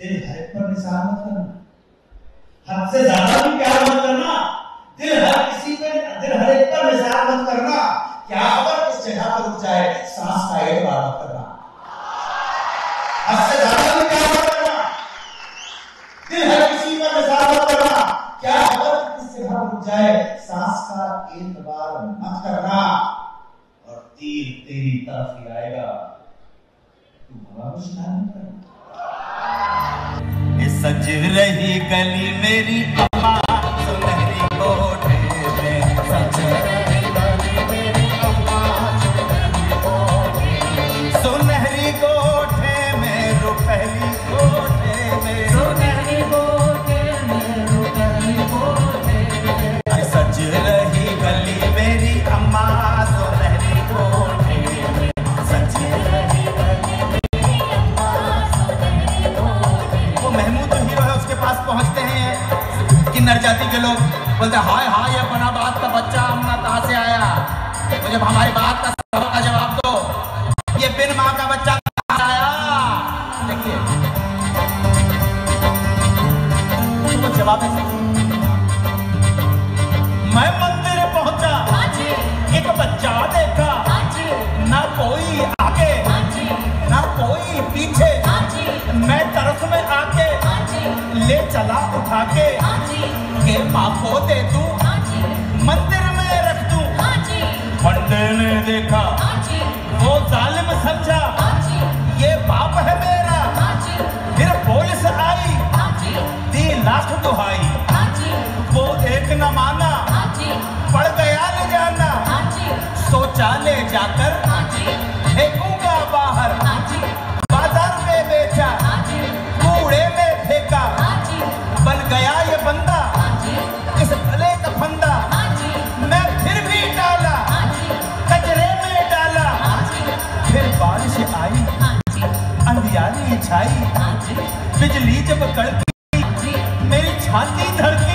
दिल हर एक पर निसार मत करना, हद से ज्यादा भी प्यार मत करना, दिल हर एक पर निसार मत करना। क्या खबर किस जगह पर रुक जाए, सांस का एक बार मत करना। हद से ज्यादा भी प्यार मत करना, दिल हर किसी पर निसार मत करना। क्या खबर किस जगह पर रुक जाए, सांस का एक बार मत करना। और तीर तेरी तरफ ही आएगा, तू हवा में शिकार मत करना। सज रही गली मेरी अम्मा सुनहरी कोठे में, सज रही गली मेरी अम्मा सुनहरी कोठे में, रुपहली कोठे में, सुनहरी कोठे में, रुपहली कोठे में। सज रही गली मेरी अम्मा सुनहरी कोठे में, सज रही गली मेरी अम्मा सुनहरी कोठे में। वो महमूद हीरो है, उसके पास पहुंचते हैं किन्नर जाति के लोग, बोलते हाय हाय ये बना बात का बच्चा हमना कहां से आया, तो जब हमारी बात का सवाल का जवाब दो, ये बिन मां का बच्चा कहां से आया। देखिए तो जवाब है, मैं मंदिर पहुंचा, एक बच्चा देखा, ना कोई आगे ना कोई पीछे, मैं तरफ में आके ले चला उठा के माँ को दे दूं, मंदिर में रख दूं। पंडे ने देखा, वो जालिम समझा, ये बाप है मेरा। फिर पुलिस आई, दी लाख दुहाई, वो एक न माना, पड़ गया ले जाना। सोचा ले जाकर फेंकूंगा बाहर, बाजार में बेचा, कूड़े में फेंका, बन गया ये बंदा इस भले का फंदा। मैं फिर भी डाला, कचरे में डाला, फिर बारिश आई, अंधियारी छाई, बिजली जब कड़की, मेरी छाती धड़की।